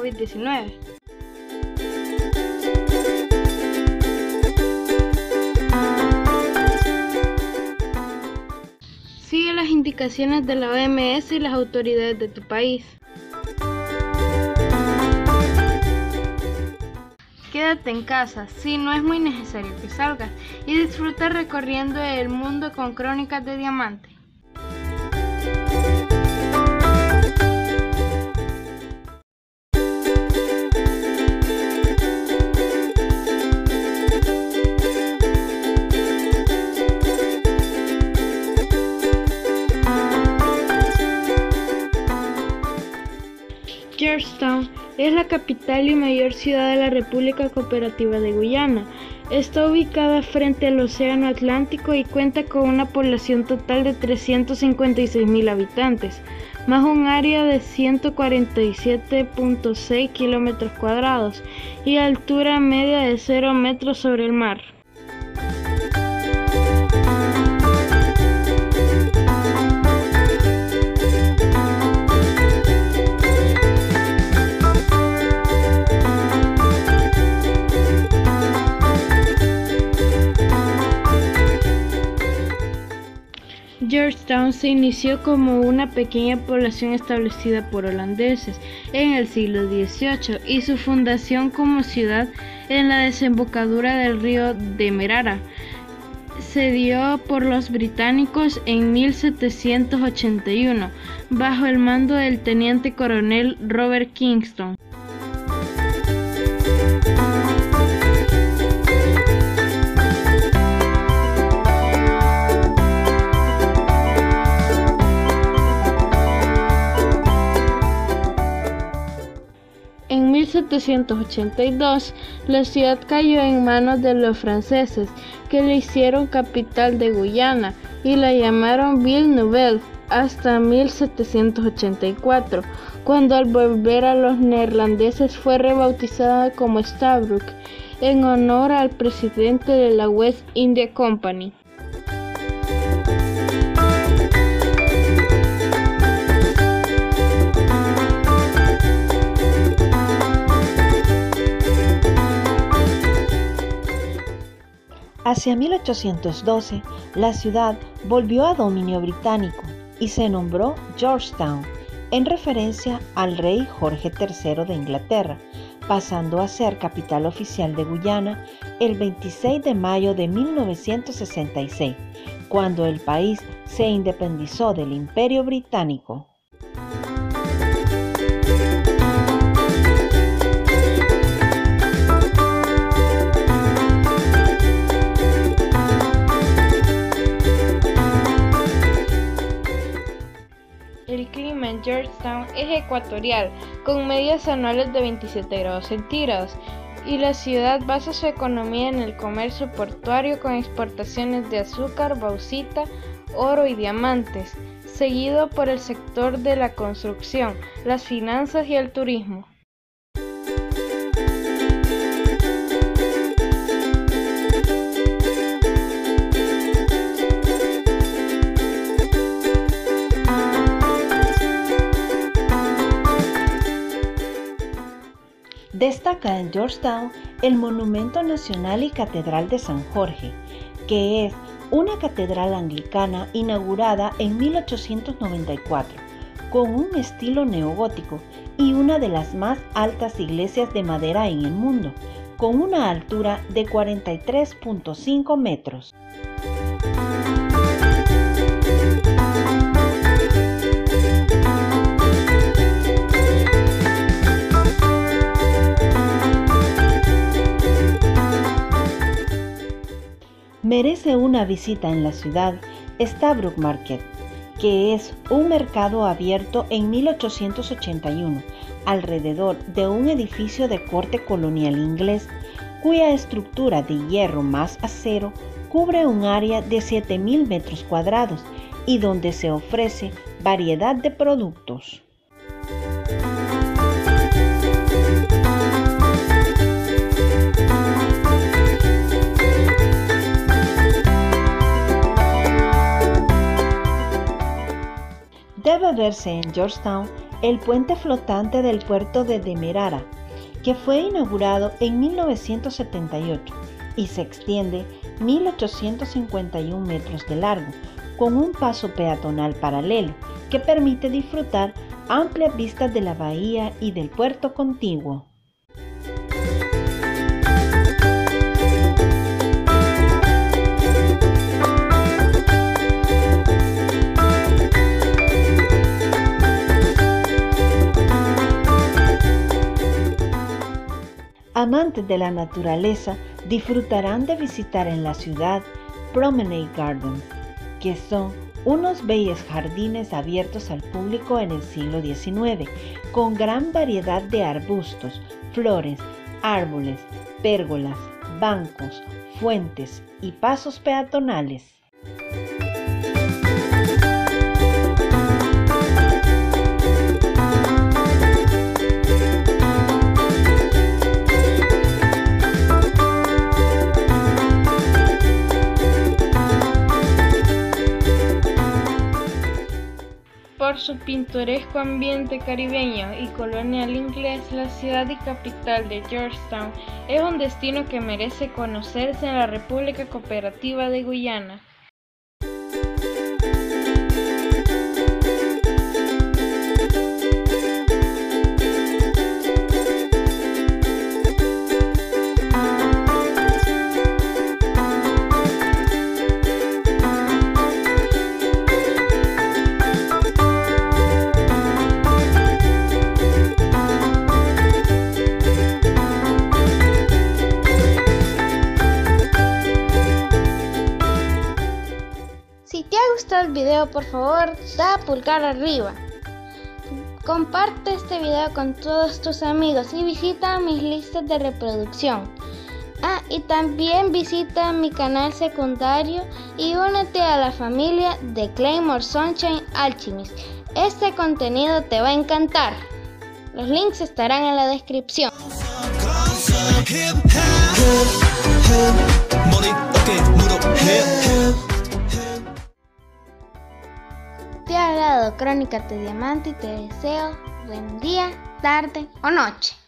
COVID-19. Sigue las indicaciones de la OMS y las autoridades de tu país. Quédate en casa, si no es muy necesario que salgas, y disfruta recorriendo el mundo con Crónicas de Diamante. Georgetown es la capital y mayor ciudad de la República Cooperativa de Guyana. Está ubicada frente al Océano Atlántico y cuenta con una población total de 356.000 habitantes, más un área de 147.6 kilómetros cuadrados y altura media de 0 metros sobre el mar. Georgetown se inició como una pequeña población establecida por holandeses en el siglo XVIII y su fundación como ciudad en la desembocadura del río Demerara se dio por los británicos en 1781 bajo el mando del teniente coronel Robert Kingston. En 1782, la ciudad cayó en manos de los franceses, que la hicieron capital de Guyana y la llamaron Ville Nouvelle hasta 1784, cuando al volver a los neerlandeses fue rebautizada como Stabroek, en honor al presidente de la West India Company. Hacia 1812, la ciudad volvió a dominio británico y se nombró Georgetown, en referencia al rey Jorge III de Inglaterra, pasando a ser capital oficial de Guyana el 26 de mayo de 1966, cuando el país se independizó del Imperio Británico. El clima en Georgetown es ecuatorial, con medias anuales de 27 grados centígrados, y la ciudad basa su economía en el comercio portuario con exportaciones de azúcar, bauxita, oro y diamantes, seguido por el sector de la construcción, las finanzas y el turismo. Destaca en Georgetown el Monumento Nacional y Catedral de San Jorge, que es una catedral anglicana inaugurada en 1894, con un estilo neogótico y una de las más altas iglesias de madera en el mundo, con una altura de 43.5 metros. Merece una visita en la ciudad Stabroek Market, que es un mercado abierto en 1881 alrededor de un edificio de corte colonial inglés, cuya estructura de hierro más acero cubre un área de 7.000 metros cuadrados y donde se ofrece variedad de productos. Debe verse en Georgetown el puente flotante del puerto de Demerara, que fue inaugurado en 1978 y se extiende 1.851 metros de largo, con un paso peatonal paralelo que permite disfrutar amplias vistas de la bahía y del puerto contiguo. Amantes de la naturaleza disfrutarán de visitar en la ciudad Promenade Gardens, que son unos bellos jardines abiertos al público en el siglo XIX, con gran variedad de arbustos, flores, árboles, pérgolas, bancos, fuentes y pasos peatonales. Por su pintoresco ambiente caribeño y colonial inglés, la ciudad y capital de Georgetown es un destino que merece conocerse en la República Cooperativa de Guyana. Si te ha gustado el video, por favor, da pulgar arriba. Comparte este video con todos tus amigos y visita mis listas de reproducción. Y también visita mi canal secundario y únete a la familia de Claymore Sunshine Alchemist. Este contenido te va a encantar. Los links estarán en la descripción. Te ha hablado Crónicas de Diamante y te deseo buen día, tarde o noche.